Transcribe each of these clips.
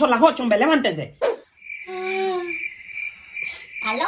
son las 8, hombre, levántense. ¿Aló?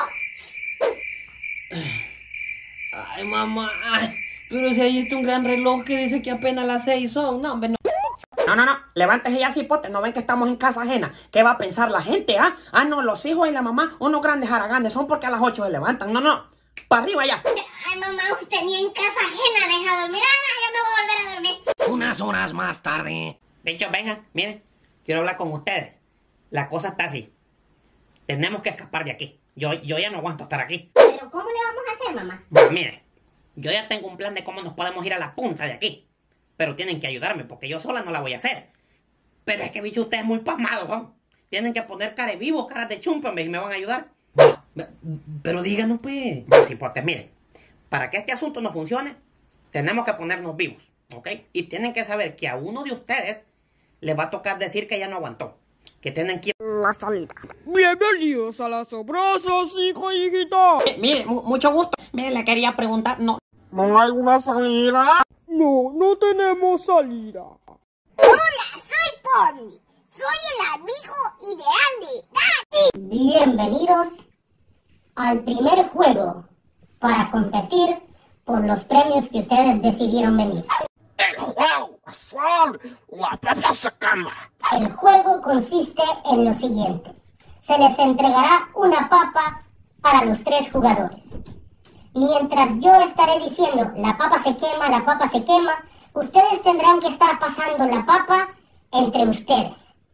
Ay, mamá, pero si ahí está un gran reloj que dice que apenas las 6 son. No, hombre, no. No, levántese ya, cipote, no ven que estamos en casa ajena. ¿Qué va a pensar la gente, ah? Ah, no, los hijos y la mamá, unos grandes haraganes, son porque a las 8 se levantan. No, para arriba ya. Ay, mamá, usted ni en casa ajena deja dormir. Ya me voy a volver a dormir. Unas horas más tarde. Bichos, vengan, miren, quiero hablar con ustedes. La cosa está así. Tenemos que escapar de aquí. Yo ya no aguanto estar aquí. ¿Pero cómo le vamos a hacer, mamá? Bueno, miren, yo ya tengo un plan de cómo nos podemos ir a la punta de aquí. Pero tienen que ayudarme, porque yo sola no la voy a hacer. Pero es que, bicho, ustedes muy pasmados son. Tienen que poner caras vivos, caras de chumpa, y me van a ayudar. Pero díganos, pues. Bueno, cipotes, miren, para que este asunto no funcione, tenemos que ponernos vivos, ¿ok? Y tienen que saber que a uno de ustedes les va a tocar decir que ya no aguantó. Que tienen que ir la salida. Bienvenidos a las Abrasos, hijo y hijita. Mire, mucho gusto. Mire, le quería preguntar, ¿no hay una salida? No tenemos salida. Hola, soy Pony. Soy el amigo ideal de Daddy. Bienvenidos al primer juego para competir por los premios que ustedes decidieron venir. El juego son la papa se quema. El juego consiste en lo siguiente. Se les entregará una papa para los 3 jugadores. Mientras yo estaré diciendo la papa se quema, ustedes tendrán que estar pasando la papa entre ustedes.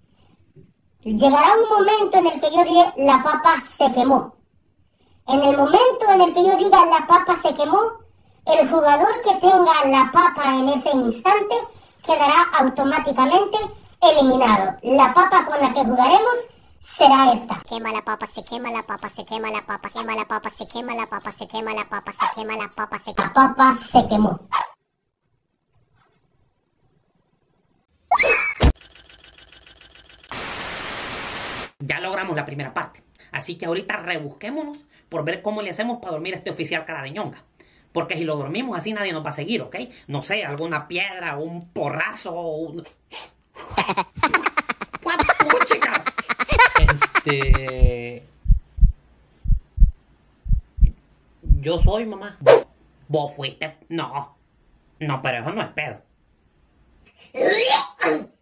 Llegará un momento en el que yo diré la papa se quemó. En el momento en el que yo diga la papa se quemó, el jugador que tenga la papa en ese instante quedará automáticamente eliminado. La papa con la que jugaremos será esta. Quema la papa, se quema la papa, se quema la papa, se quema la papa, se quema la papa, se quema la papa, se quema la papa, se quema. La papa se quemó. Ya logramos la primera parte. Así que ahorita rebusquémonos por ver cómo le hacemos para dormir a este oficial cara de ñonga. Porque si lo dormimos así nadie nos va a seguir, ¿ok? No sé, alguna piedra, un porrazo, un... ¡Puchica! Yo soy, mamá. ¿Vos fuiste? No, pero eso no es pedo.